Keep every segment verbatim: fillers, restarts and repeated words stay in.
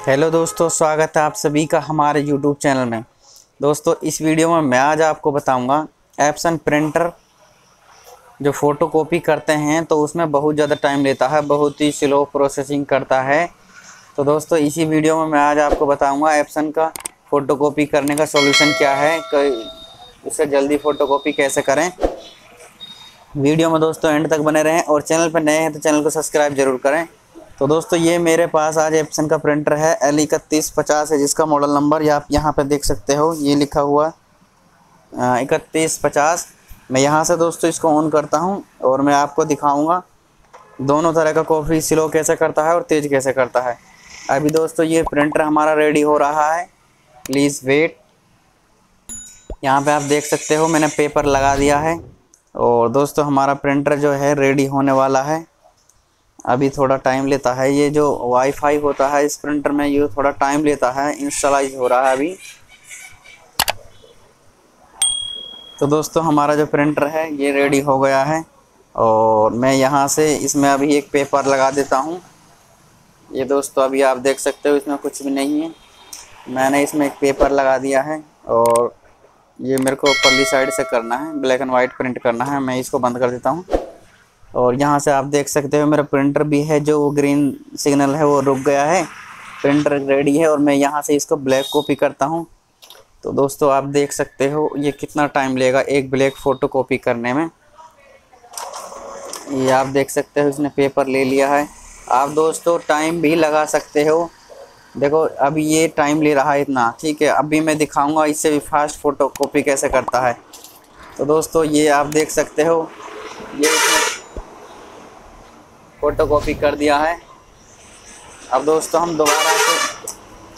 Hello दोस्तों, स्वागत है आप सभी का हमारे यूट्यूब चैनल में। दोस्तों इस वीडियो में मैं आज आपको बताऊंगा एप्सन प्रिंटर जो फ़ोटो कॉपी करते हैं तो उसमें बहुत ज़्यादा टाइम लेता है, बहुत ही स्लो प्रोसेसिंग करता है। तो दोस्तों इसी वीडियो में मैं आज आपको बताऊंगा एप्सन का फ़ोटो कॉपी करने का सॉल्यूशन क्या है, उससे जल्दी फ़ोटो कॉपी कैसे करें। वीडियो में दोस्तों एंड तक बने रहें और चैनल पर नए हैं तो चैनल को सब्सक्राइब जरूर करें। तो दोस्तों ये मेरे पास आज एप्सन का प्रिंटर है, एल इकतीस पचास है, जिसका मॉडल नंबर या आप यहाँ पे देख सकते हो, ये लिखा हुआ इकतीस पचास। मैं यहाँ से दोस्तों इसको ऑन करता हूँ और मैं आपको दिखाऊंगा दोनों तरह का कॉपी स्लो कैसे करता है और तेज़ कैसे करता है। अभी दोस्तों ये प्रिंटर हमारा रेडी हो रहा है, प्लीज़ वेट। यहाँ पे आप देख सकते हो मैंने पेपर लगा दिया है और दोस्तों हमारा प्रिंटर जो है रेडी होने वाला है। अभी थोड़ा टाइम लेता है, ये जो वाईफाई होता है इस प्रिंटर में ये थोड़ा टाइम लेता है, इंस्टॉलाइज हो रहा है अभी। तो दोस्तों हमारा जो प्रिंटर है ये रेडी हो गया है और मैं यहाँ से इसमें अभी एक पेपर लगा देता हूँ। ये दोस्तों अभी आप देख सकते हो इसमें कुछ भी नहीं है, मैंने इसमें एक पेपर लगा दिया है और ये मेरे को ऊपरली साइड से करना है, ब्लैक एंड वाइट प्रिंट करना है। मैं इसको बंद कर देता हूँ और यहाँ से आप देख सकते हो मेरा प्रिंटर भी है, जो ग्रीन सिग्नल है वो रुक गया है, प्रिंटर रेडी है और मैं यहाँ से इसको ब्लैक कॉपी करता हूँ। तो दोस्तों आप देख सकते हो ये कितना टाइम लेगा एक ब्लैक फ़ोटो कॉपी करने में। ये आप देख सकते हो इसने पेपर ले लिया है। आप दोस्तों टाइम भी लगा सकते हो, देखो अभी ये टाइम ले रहा है इतना, ठीक है। अभी मैं दिखाऊंगा इससे भी फास्ट फ़ोटो कॉपी कैसे करता है। तो दोस्तों ये आप देख सकते हो ये इसने फ़ोटो कॉपी कर दिया है। अब दोस्तों हम दोबारा से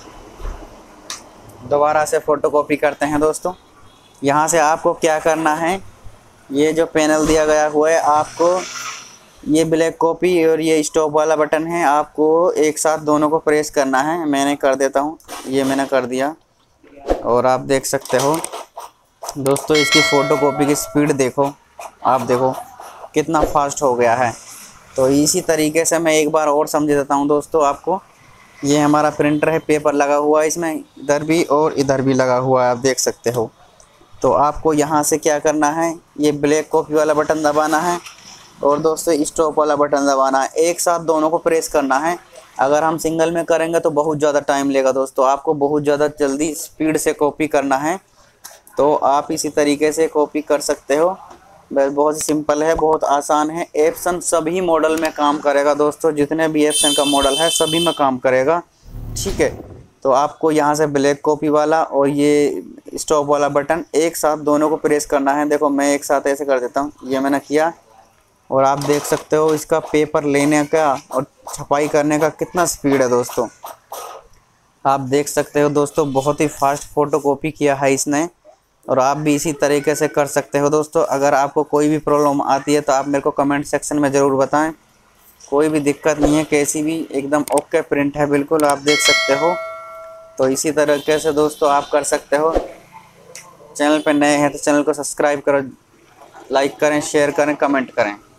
दोबारा से फ़ोटो कॉपी करते हैं। दोस्तों यहाँ से आपको क्या करना है, ये जो पैनल दिया गया हुआ है आपको, ये ब्लैक कॉपी और ये स्टॉप वाला बटन है, आपको एक साथ दोनों को प्रेस करना है। मैंने कर देता हूँ, ये मैंने कर दिया और आप देख सकते हो दोस्तों इसकी फ़ोटो कॉपी की स्पीड देखो, आप देखो कितना फास्ट हो गया है। तो इसी तरीके से मैं एक बार और समझा देता हूँ दोस्तों आपको। ये हमारा प्रिंटर है, पेपर लगा हुआ है इसमें, इधर भी और इधर भी लगा हुआ है, आप देख सकते हो। तो आपको यहाँ से क्या करना है, ये ब्लैक कॉपी वाला बटन दबाना है और दोस्तों स्टॉप वाला बटन दबाना है, एक साथ दोनों को प्रेस करना है। अगर हम सिंगल में करेंगे तो बहुत ज़्यादा टाइम लेगा दोस्तों, आपको बहुत ज़्यादा जल्दी स्पीड से कॉपी करना है। तो आप इसी तरीके से कॉपी कर सकते हो, बस बहुत ही सिंपल है, बहुत आसान है। एप्सन सभी मॉडल में काम करेगा दोस्तों, जितने भी एप्सन का मॉडल है सभी में काम करेगा, ठीक है। तो आपको यहाँ से ब्लैक कॉपी वाला और ये स्टॉप वाला बटन एक साथ दोनों को प्रेस करना है। देखो मैं एक साथ ऐसे कर देता हूँ, ये मैंने किया और आप देख सकते हो इसका पेपर लेने का और छपाई करने का कितना स्पीड है दोस्तों, आप देख सकते हो दोस्तों। बहुत ही फास्ट फ़ोटो कॉपी किया है इसने और आप भी इसी तरीके से कर सकते हो दोस्तों। अगर आपको कोई भी प्रॉब्लम आती है तो आप मेरे को कमेंट सेक्शन में ज़रूर बताएं, कोई भी दिक्कत नहीं है, कैसी भी एकदम ओके प्रिंट है बिल्कुल, आप देख सकते हो। तो इसी तरीके से दोस्तों आप कर सकते हो। चैनल पर नए हैं तो चैनल को सब्सक्राइब करो, लाइक करें, शेयर करें, कमेंट करें।